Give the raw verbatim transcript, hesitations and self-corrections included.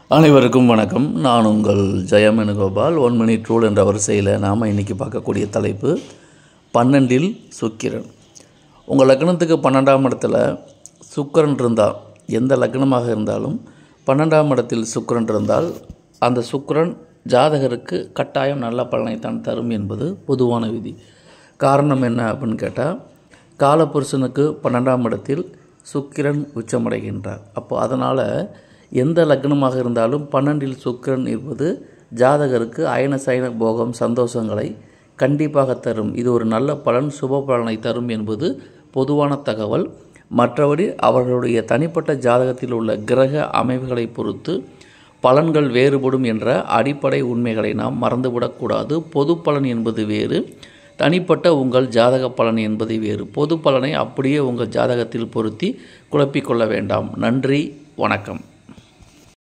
அனைவருக்கும் வணக்கம். நான் உங்கள் ஜெயமேனுகோபால். ஒன் மினிட் ரூல் என்ற வரிசையில் நாம் இன்றைக்கி பார்க்கக்கூடிய தலைப்பு பன்னெண்டில் சுக்கிரன். உங்கள் லக்னத்துக்கு பன்னெண்டாம் இடத்துல சுக்கிரன் இருந்தால், எந்த லக்னமாக இருந்தாலும் பன்னெண்டாம் இடத்தில் சுக்கிரன் இருந்தால் அந்த சுக்கிரன் ஜாதகருக்கு கட்டாயம் நல்ல பலனை தான் தரும் என்பது பொதுவான விதி. காரணம் என்ன அப்படின்னு கேட்டால், காலபுருஷனுக்கு பன்னெண்டாம் இடத்தில் சுக்கிரன் உச்சமடைகின்றார். அப்போ அதனால் எந்த லக்னமாக இருந்தாலும் பன்னெண்டில் சுக்கிரன் இருப்பது ஜாதகருக்கு அயன சயன போகம் சந்தோஷங்களை கண்டிப்பாக தரும். இது ஒரு நல்ல பலன், சுப பலனை தரும் என்பது பொதுவான தகவல். மற்றபடி அவர்களுடைய தனிப்பட்ட ஜாதகத்தில் உள்ள கிரக அமைவுகளை பொறுத்து பலன்கள் வேறுபடும் என்ற அடிப்படை உண்மைகளை நாம் மறந்துவிடக்கூடாது. பொது பலன் என்பது வேறு, தனிப்பட்ட உங்கள் ஜாதக பலன் என்பது வேறு. பொது பலனை அப்படியே உங்கள் ஜாதகத்தில் பொருத்தி குழப்பிக்கொள்ள வேண்டாம். நன்றி, வணக்கம்.